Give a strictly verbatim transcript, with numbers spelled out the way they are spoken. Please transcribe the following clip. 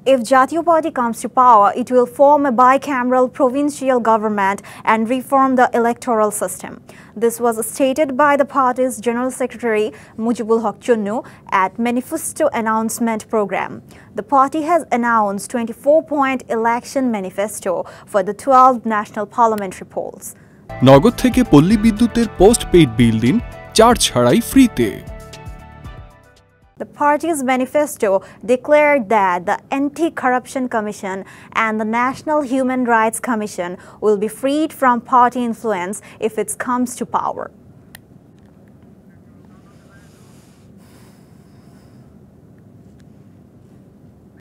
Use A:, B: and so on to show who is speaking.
A: If Jatiya party comes to power, it will form a bicameral provincial government and reform the electoral system. This was stated by the party's General Secretary Mujibul Haq Chunnu at Manifesto Announcement Program. The party has announced twenty-four point election manifesto for the twelve national parliamentary polls.
B: নগদ থেকে পল্লী বিদ্যুতের postpaid bill দিন charge ছাড়াই ফ্রিতে।
A: The party's manifesto declared that the Anti-Corruption Commission and the National Human Rights Commission will be freed from party influence if it comes to power.